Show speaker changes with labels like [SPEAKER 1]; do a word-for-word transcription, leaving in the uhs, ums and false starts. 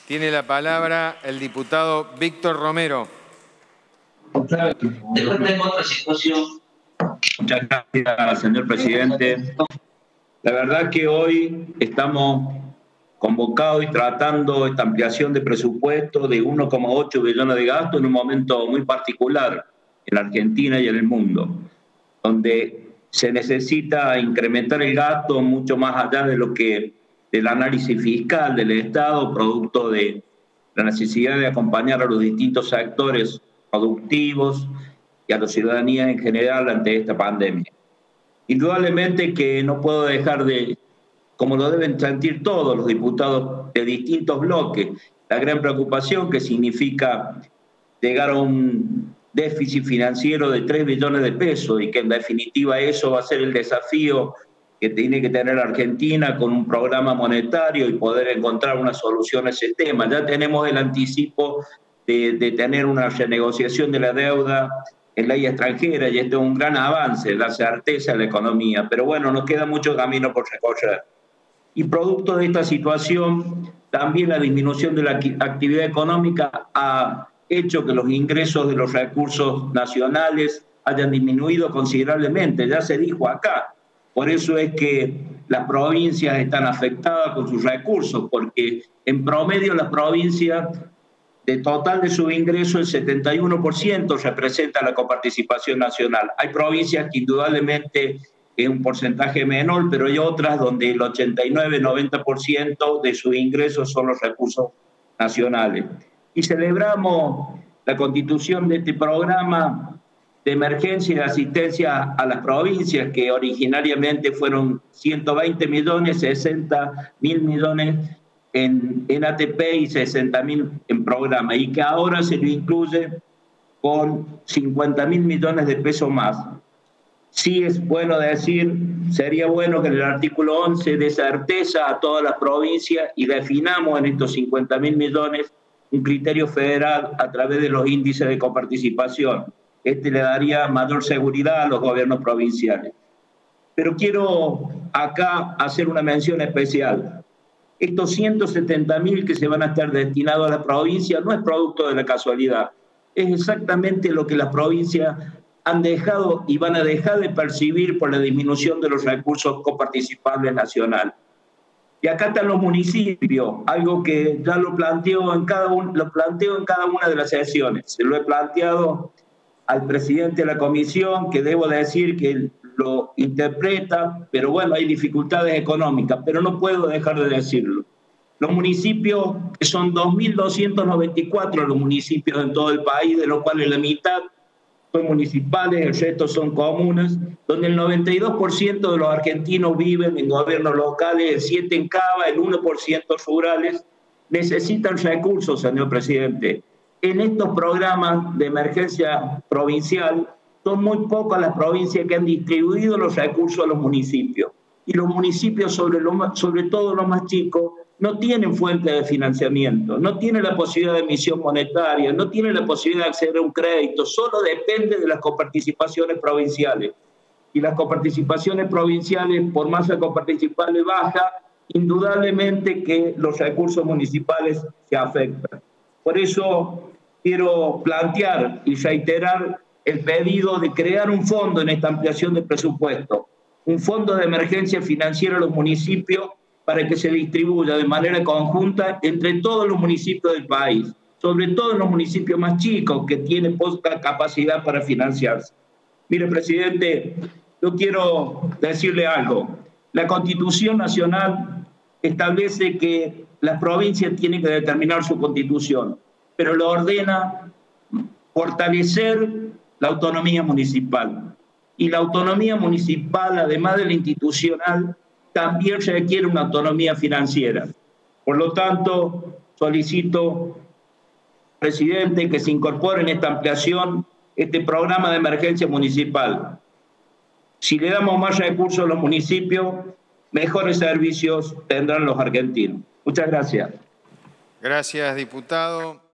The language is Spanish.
[SPEAKER 1] Tiene la palabra el diputado Víctor Romero.
[SPEAKER 2] Después tengo otra situación.
[SPEAKER 3] Muchas gracias, señor presidente. La verdad que hoy estamos convocados y tratando esta ampliación de presupuesto de uno coma ocho billones de gastos en un momento muy particular en la Argentina y en el mundo, donde se necesita incrementar el gasto mucho más allá de lo que del análisis fiscal del Estado, producto de la necesidad de acompañar a los distintos sectores productivos y a la ciudadanía en general ante esta pandemia. Indudablemente que no puedo dejar de, como lo deben sentir todos los diputados de distintos bloques, la gran preocupación que significa llegar a un déficit financiero de tres billones de pesos y que en definitiva eso va a ser el desafío que tiene que tener Argentina con un programa monetario y poder encontrar una solución a ese tema. Ya tenemos el anticipo de, de tener una renegociación de la deuda en ley extranjera y esto es un gran avance, da certeza a la economía, pero bueno, nos queda mucho camino por recorrer. Y producto de esta situación, también la disminución de la actividad económica ha hecho que los ingresos de los recursos nacionales hayan disminuido considerablemente, ya se dijo acá. Por eso es que las provincias están afectadas con sus recursos, porque en promedio las provincias, de total de su ingreso, el setenta y uno por ciento representa la coparticipación nacional. Hay provincias que indudablemente es un porcentaje menor, pero hay otras donde el ochenta y nueve, noventa por ciento de sus ingresos son los recursos nacionales. Y celebramos la constitución de este programa de emergencia y de asistencia a las provincias, que originariamente fueron ciento veinte millones, sesenta mil millones en, en A T P y sesenta mil en programa, y que ahora se lo incluye con cincuenta mil millones de pesos más. Sí es bueno decir, sería bueno que en el artículo once dé certeza a todas las provincias y definamos en estos cincuenta mil millones un criterio federal a través de los índices de coparticipación. Este le daría mayor seguridad a los gobiernos provinciales. Pero quiero acá hacer una mención especial. Estos ciento setenta mil que se van a estar destinados a la provincia no es producto de la casualidad. Es exactamente lo que las provincias han dejado y van a dejar de percibir por la disminución de los recursos coparticipables nacionales. Y acá están los municipios, algo que ya lo planteo en cada, un, lo planteo en cada una de las sesiones. Se lo he planteado al presidente de la comisión, que debo decir que lo interpreta, pero bueno, hay dificultades económicas, pero no puedo dejar de decirlo. Los municipios, que son dos mil doscientos noventa y cuatro los municipios en todo el país, de los cuales la mitad son municipales, el resto son comunas, donde el noventa y dos por ciento de los argentinos viven en gobiernos locales, el siete por ciento en Cava, el uno por ciento rurales, necesitan recursos, señor presidente. En estos programas de emergencia provincial, son muy pocas las provincias que han distribuido los recursos a los municipios. Y los municipios, sobre, lo más, sobre todo los más chicos, no tienen fuente de financiamiento, no tienen la posibilidad de emisión monetaria, no tienen la posibilidad de acceder a un crédito, solo depende de las coparticipaciones provinciales. Y las coparticipaciones provinciales, por masa coparticipable baja, indudablemente que los recursos municipales se afectan. Por eso quiero plantear y reiterar el pedido de crear un fondo en esta ampliación de presupuesto, un fondo de emergencia financiera a los municipios para que se distribuya de manera conjunta entre todos los municipios del país, sobre todo en los municipios más chicos que tienen poca capacidad para financiarse. Mire, presidente, yo quiero decirle algo. La Constitución Nacional establece que las provincias tienen que determinar su constitución, pero lo ordena fortalecer la autonomía municipal. Y la autonomía municipal, además de la institucional, también requiere una autonomía financiera. Por lo tanto, solicito, presidente, que se incorpore en esta ampliación este programa de emergencia municipal. Si le damos más recursos a los municipios, mejores servicios tendrán los argentinos. Muchas gracias.
[SPEAKER 1] Gracias, diputado.